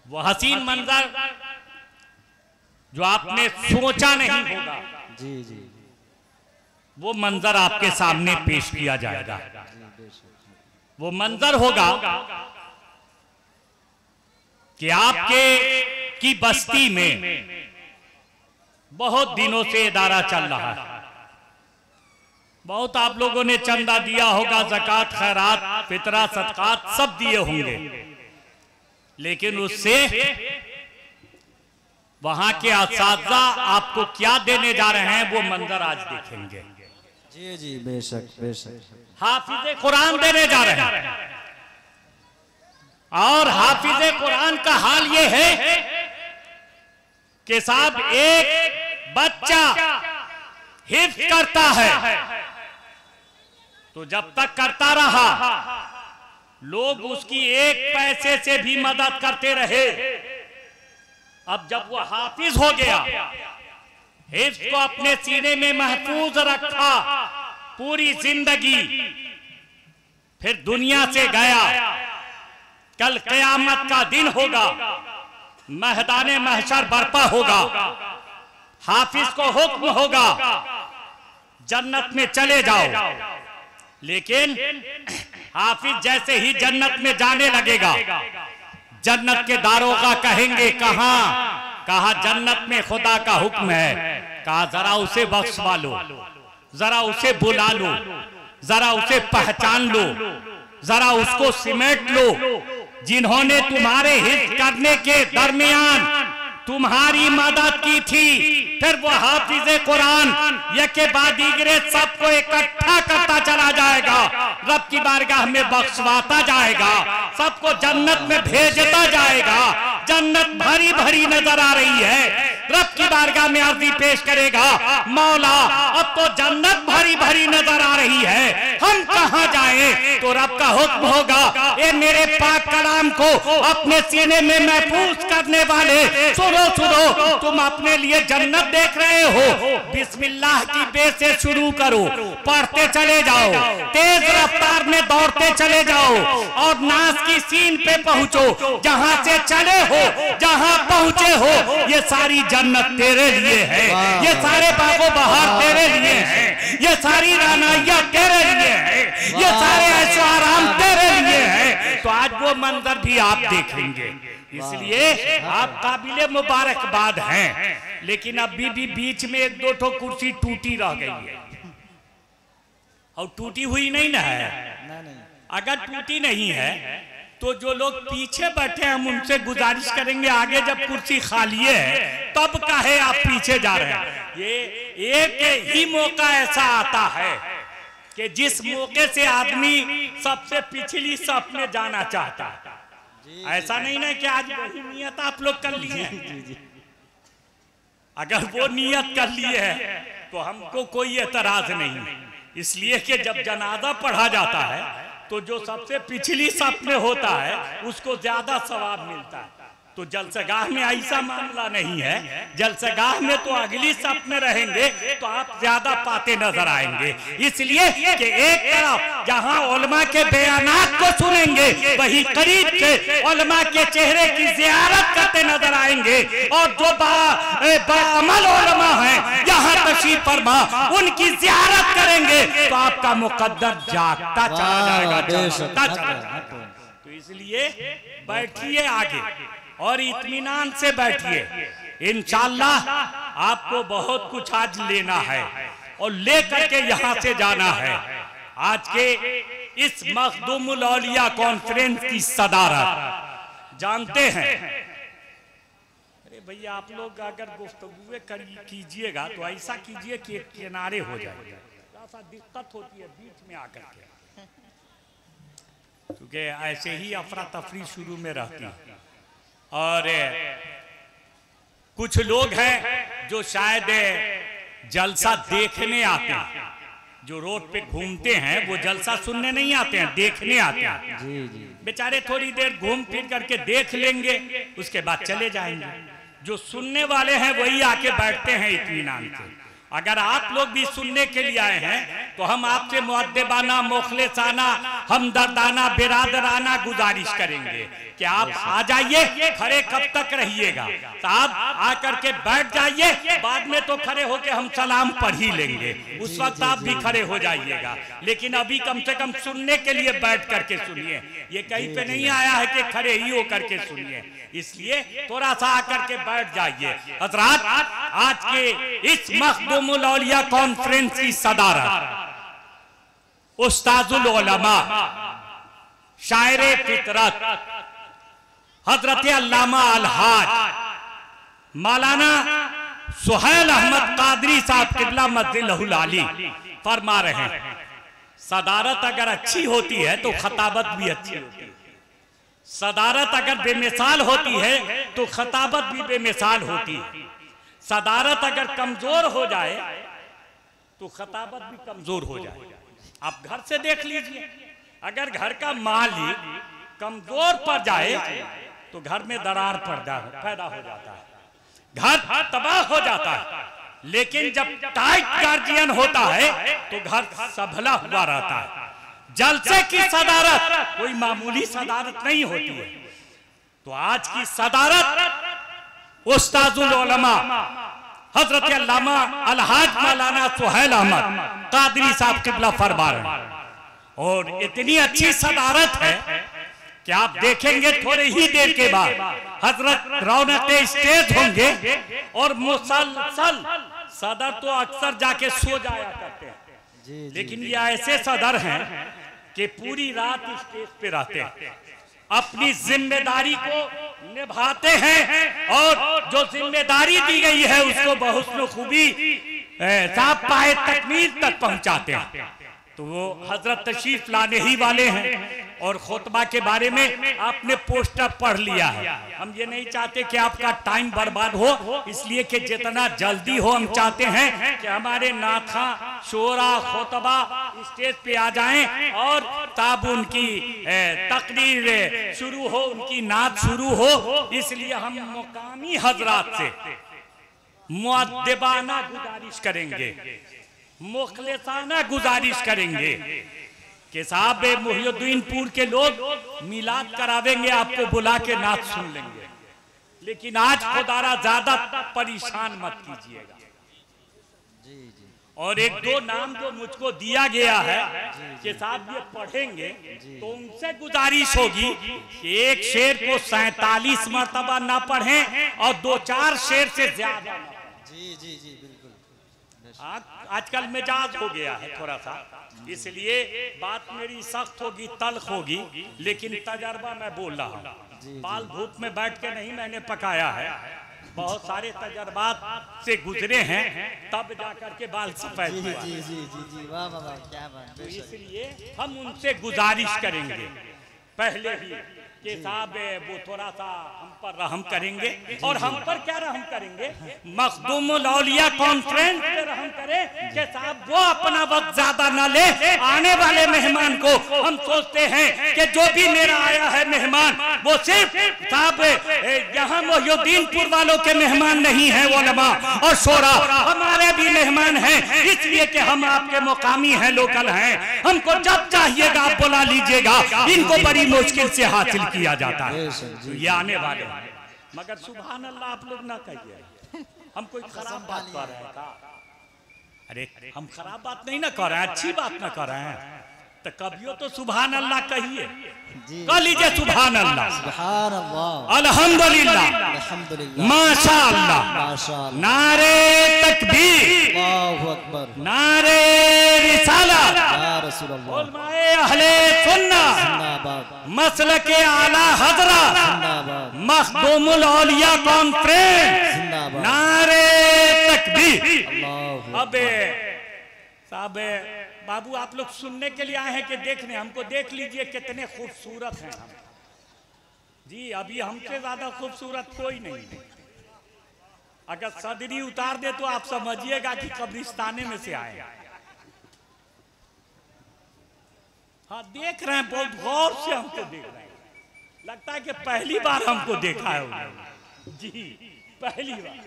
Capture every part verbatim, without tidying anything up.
वो हसीन मंजर जो आपने सोचा नहीं होगा, जी जी, वो मंजर आपके सामने पेश किया जाएगा। वो मंजर होगा कि आपके की बस्ती में बहुत दिनों से इदारा चल रहा है, बहुत आप लोगों ने चंदा दिया होगा, ज़कात, खैरात, फितरा, सदकात सब दिए होंगे, लेकिन उससे वहां के असातिज़ा आपको क्या देने जा रहे हैं वो मंजर आज देखेंगे। जी जी, बेशक बेशक। हाफिज़े कुरान देने जा रहे हैं, और हाफिज़े कुरान का हाल ये है कि साहब एक बच्चा हिफ्ज़ करता है तो जब तक करता रहा लोग उसकी एक पैसे से भी मदद करते रहे। अब जब वो हाफिज हो गया, हिफ्ज़ को अपने सीने में महफूज रखा पूरी जिंदगी, फिर दुनिया से गया, कल क़यामत का दिन होगा, मैदाने महशर बर्पा होगा, हाफिज को हुक्म होगा जन्नत में चले जाओ, लेकिन हाफिज जैसे ही जन्नत में जाने लगेगा, जन्नत के दारोगा कहेंगे कहां? कहा जन्नत में खुदा का हुक्म है। कहा जरा उसे बख्शवा लो, जरा उसे बुला लो, जरा उसे पहचान लो, जरा उसको सिमेट लो, जिन्होंने तुम्हारे हित करने के दरमियान तुम्हारी मदद की थी। फिर वो हाफिज़े कुरान यके बाद दीगरे सबको इकट्ठा करता चला जाएगा, रब की बारगाह में बख्शवाता जाएगा, सबको जन्नत में भेजता जाएगा। जन्नत भरी भरी नजर आ रही है, रब की बारगाह में अर्जी पेश करेगा, मौला अब तो जन्नत भरी भरी नजर आ रही है, हम कहां जाएं? तो रब का हुक्म होगा, ए मेरे पाक कलाम को अपने सीने में महफूज करने वाले, सुनो सुनो, तुम अपने लिए जन्नत देख रहे हो, बिस्मिल्लाह की बे से शुरू करो, पढ़ते चले जाओ, तेज रफ्तार में दौड़ते चले जाओ और नास की सीन पे पहुंचो, जहां से चले हो, जहां पहुंचे हो, ये सारी जन्नत तेरे लिए है, ये सारे बागो बहार तेरे लिए है, ये सारी रानाइया तेरे लिए है, ये सारे ऐशो आराम तेरे लिए है। तो आज वो मंजर भी आप देखेंगे, इसलिए आप काबिले मुबारकबाद हैं, लेकिन अभी भी बीच में एक दो ठो कुर्सी टूटी रह गई है, और टूटी हुई नहीं ना है। अगर टूटी नहीं है तो जो लोग पीछे बैठे हैं हम उनसे गुजारिश करेंगे, आगे जब कुर्सी खाली है तब काहे आप पीछे जा रहे हैं। ये एक ही मौका ऐसा आता है कि जिस मौके से आदमी सबसे पिछली सफ में जाना चाहता है। ऐसा नहीं ना कि आज वही नियत आप लोग कर लिए हैं, अगर वो नियत कर लिए है तो हमको कोई एतराज नहीं, इसलिए कि जब जनाजा पढ़ा जाता है तो जो सबसे पिछली सफ में होता है उसको ज्यादा सवाब मिलता है। तो जलसगाह में ऐसा मामला नहीं है, जलसगाह में तो अगली सफ में रहेंगे तो आप ज्यादा पाते नजर आएंगे, इसलिए कि एक तरफ जहां उलमा के बयानात को सुनेंगे वही करीब के उलमा के चेहरे की जियारत करते नजर आएंगे, और जो बाअमल उलमा हैं यहाँ तशरीफ फरमा उनकी जियारत करेंगे तो आपका मुकद्दर जागता चला जाएगा, जागता चला जाएगा। तो इसलिए बैठिए आगे और इत्मीनान से बैठिए, इंशाअल्लाह आपको बहुत कुछ आज लेना है और लेकर के यहाँ से जाना है। आज के इस मखदूमुल औलिया कॉन्फ्रेंस की सदारत जानते हैं। अरे भैया आप लोग अगर गुफ्तगू कीजिएगा तो ऐसा कीजिए कि किनारे हो जाए, ऐसा दिक्कत होती है बीच में आकर के, क्योंकि ऐसे ही अफरा तफरी शुरू में रहती है। और कुछ लोग हैं जो शायद जलसा देखने आते हैं, जो रोड पे घूमते हैं वो जलसा सुनने नहीं आते हैं, देखने आते हैं। जी जी। बेचारे थोड़ी देर घूम फिर करके देख लेंगे, उसके बाद चले जाएंगे। जो सुनने वाले हैं वही आके बैठते हैं इत्मीनान से। अगर आप लोग भी सुनने के लिए आए हैं तो हम आपसे मुअद्दिबाना, मुखलिसाना, हमदर्दाना, बिरादराना गुजारिश करेंगे कि आप आ जाइए, खड़े कब तक रहिएगा साहब, आकर के बैठ जाइए, बाद में तो खड़े होके हम सलाम पढ़ ही लेंगे, उस वक्त आप भी खड़े हो जाइएगा, लेकिन अभी कम से कम सुनने के लिए बैठ करके सुनिए। ये कहीं पे नहीं आया है कि खड़े ही हो करके सुनिए, इसलिए थोड़ा सा आकर के बैठ जाइए। हज़रात, आज के इस मखदूमुल औलिया कॉन्फ्रेंस की सदारत उस्ताजुल उलमा, शायरे फितरत, हजरत अल्लामा अलहाज मौलाना सुहैल अहमद कादरी साहब किबला मद्दिलहुल आली फरमा रहे हैं। सदारत अगर अच्छी होती है तो खताबत भी अच्छी होती है, सदारत अगर बेमिसाल होती है तो खताबत भी बेमिसाल होती है। सदारत अगर कमजोर हो जाए तो खताबत भी कमजोर हो जाए। आप घर से देख लीजिए, अगर घर का मालिक कमजोर पड़ जाए तो घर में दरार पैदा पैदा हो जाता है, घर तबाह हो जाता है। लेकिन जब टाइट गार्जियन होता है तो घर संभला हुआ रहता है। जलसे की सदारत कोई मामूली सदारत नहीं होती है। तो आज की सदारत उस्ताजुल उलमा हजरत अल्लामा अलहाज मौलाना सुहैल अहमद कादरी साहब किबला फरमा रहे हैं, और इतनी अच्छी सदारत है कि आप देखेंगे थोड़े ही देर के बाद हजरत रौनक स्टेज होंगे और मुसलसल सदर तो अक्सर जाके सो जाया करते हैं, लेकिन ये ऐसे सदर हैं कि पूरी रात स्टेज पे रहते हैं, अपनी जिम्मेदारी को निभाते हैं और जो जिम्मेदारी दी गई है उसको बहुत खूबी साफ पाए तकमील तक पहुंचाते हैं। तो वो हजरत तशरीफ लाने ही वाले हैं, और खुतबा के बारे में आपने पोस्टर पढ़ लिया है। हम ये नहीं चाहते कि आपका टाइम बर्बाद हो, इसलिए कि जितना जल्दी हो हम चाहते हैं कि हमारे नाथा शोरा खुतबा स्टेज पे आ जाएं और तब उनकी तकरीर शुरू हो, उनकी नात शुरू हो। इसलिए हम मुकामी हजरात से मुअद्दिबाना गुजारिश करेंगे, मुखलिसाना गुजारिश करेंगे कि साहब मुहियुद्दीनपुर के लोग मिलाद करावेंगे, आपको बुला के नात सुन लेंगे, लेकिन आज खुदारा ज्यादा परेशान मत कीजिएगा। और एक दो नाम जो मुझको दिया गया है कि साहब ये पढ़ेंगे, तो उनसे गुजारिश होगी कि एक शेर को सैतालीस मरतबा ना पढ़ें और दो चार शेर से ज्यादा। जी जी जी बिल्कुल। आज आजकल मिजाज हो गया है थोड़ा सा, इसलिए बात मेरी सख्त होगी, तल्ख होगी, लेकिन तजर्बा मैं बोल रहा हूँ। बाल धूप में बैठ के नहीं मैंने पकाया है, बहुत सारे तजर्बात से गुजरे हैं, तब जाकर के बाल सफेद हुआ। जी जी जी जी वाह वाह वाह, क्या बात। तो इसलिए हम उनसे गुजारिश करेंगे पहले ही कि साहब वो थोड़ा सा हम पर रहम करेंगे, और हम पर क्या रहम करेंगे, मखदूमुल औलिया कॉन्फ्रेंस पे रहम करें कि साहब वो अपना वक्त ज्यादा ना ले, आने वाले मेहमान को हम सोचते हैं कि जो भी मेरा आया है मेहमान वो सिर्फ साहब यहाँ मुहियुद्दीनपुर वालों के मेहमान नहीं है, उलमा और शोरा हमारे भी मेहमान हैं, इसलिए कि हम आपके मुकामी हैं, लोकल हैं। हमको जब चाहिएगा आप बुला लीजिएगा, इनको बड़ी मुश्किल से हासिल किया जाता है। तो ये आने वाले हैं, मगर सुभान अल्लाह आप लोग ना कहिए हम कोई खराब बात कर रहे हैं का? अरे हम खराब बात नहीं ना कर रहे हैं, अच्छी बात ना कर रहे हैं, तो कभियो तो सुभान अल्लाह कहिए, कह लीजिए सुभान अल्लाह, सुभान अल्लाह, अल्हम्दुलिल्लाह, अल्हम्दुलिल्लाह, माशाअल्लाह, माशाअल्लाह, नारे तकबीर, अल्लाहु अकबर, नारे रिसालत, या रसूलल्लाह, उलमाए अहले सुन्नत, जिंदाबाद, मसलके आला हजरत, जिंदाबाद, मखदूमुल औलिया कॉन्फ्रेंस, जिंदाबाद, नारे तकबीर। अल्लाहु अबे साहब बाबू आप लोग सुनने के लिए आए हैं कि देखने? हमको देख लीजिए कितने खूबसूरत हैं हम जी, अभी हमसे ज्यादा खूबसूरत कोई नहीं है। अगर सदरी उतार दे तो आप समझिएगा कि कब्रिस्ताने में से आए। हाँ देख रहे हैं, बहुत गौर से हमको देख रहे हैं, लगता है कि पहली बार हमको देखा है उन्होंने जी, पहली बार।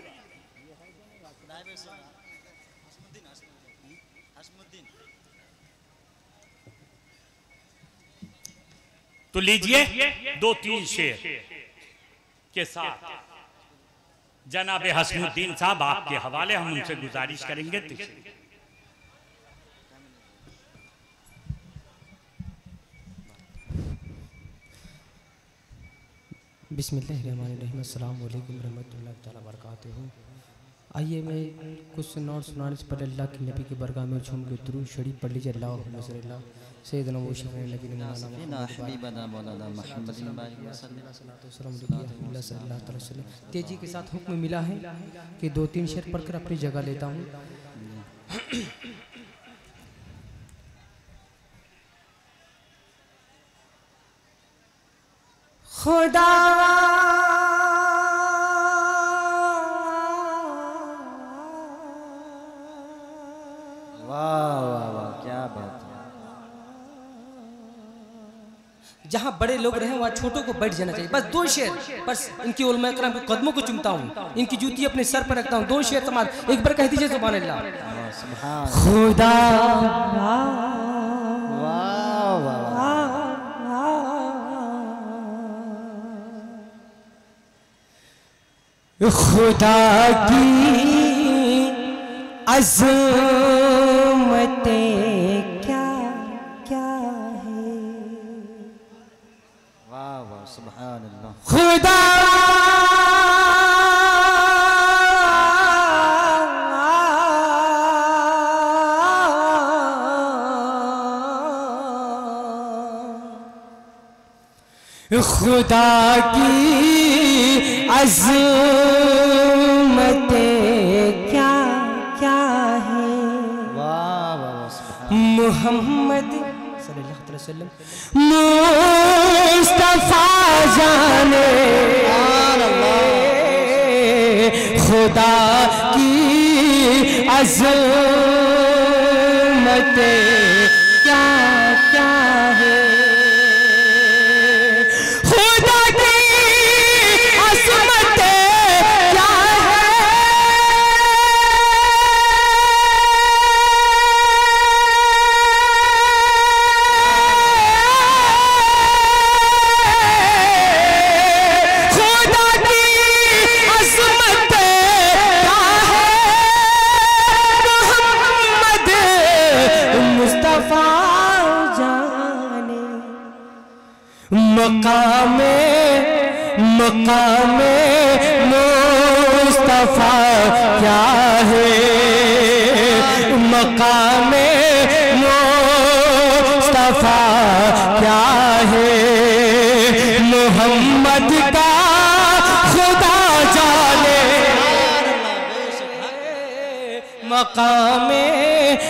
तो लीजिए दो तीन शेर के साथ जनाब हसनुद्दीन साहब आपके हवाले हम उनसे गुजारिश करेंगे। बिस्मिल्लाहिर्रहमानिर्रहीम, अस्सलाम वालेकुम रहमतुल्लाहि तआला बरकातुहू। आइए मैं कुछ सुनार सुनाने से पहले अल्लाह के नबी की बरगाह में झूम के दुरूद शरीफ पढ़ लीजिए। अल्लाहुम्मा सल्ली अला सय्यिदना व शफ़ीना नबीना मुहम्मद। तेजी के साथ हुक्म मिला है कि दो तीन शेर पढ़कर अपनी जगह लेता हूँ। खुदा वाह वाह वाह, क्या बात है। जहाँ बड़े लोग रहे वहाँ छोटों को बैठ जाना चाहिए। बस दो शेर, बस इनकी उलमा करम के कदमों को चूमता हूँ, इनकी जूती अपने सर पर रखता हूँ। दो शेर समाज एक बार कह दीजिए सुभान अल्लाह। खुदा वाह वाह खुदा की अज़मतें क्या क्या है। वाह वाह, सुभान अल्लाह। खुदा खुदा की अज़मतें क्या क्या है। वाह वाह, सुभान मोहम्मद सल्लल्लाहु अलैहि वसल्लम मुस्तफा जाने खुदा की अज़मतें क्या क्या है। मकामे मकामे मुस्तफा क्या है। मकामे मुस्तफा क्या है। मोहम्मद का खुदा जाने मकामे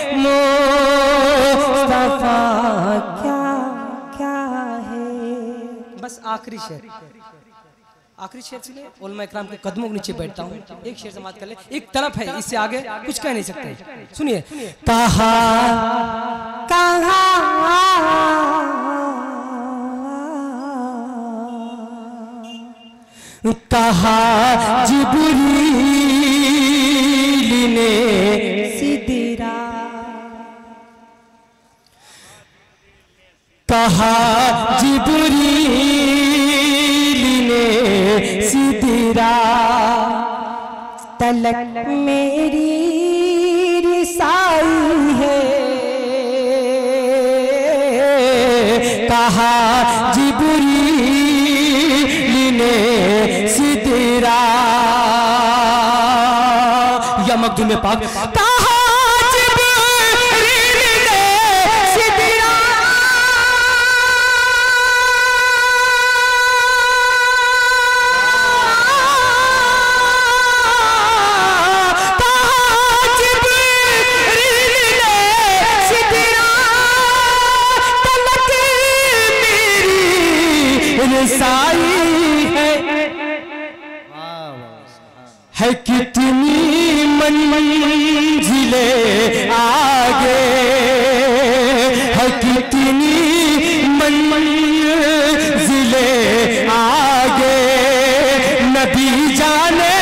मुस्तफा क्या क्या है। बस आखिरी शेर, आखिरी शेर से उलमा इकराम के कदमों के नीचे बैठता हूँ। एक शेर समाप्त कर ले, एक तरफ है, इससे आगे कुछ कह नहीं सकते। सुनिए। कहा कहा कहा जिब्रील ने सिदरा, कहा जिब्रील ने सिदरा, तलक मेरी रिसाई है। कहा जिब्रील ने सिदरा या मखदूम पाक। कहा जिब्रील ने सिदरा, है है कितनी मंजिलें आगे, है कितनी मंजिलें आगे। नबी जाने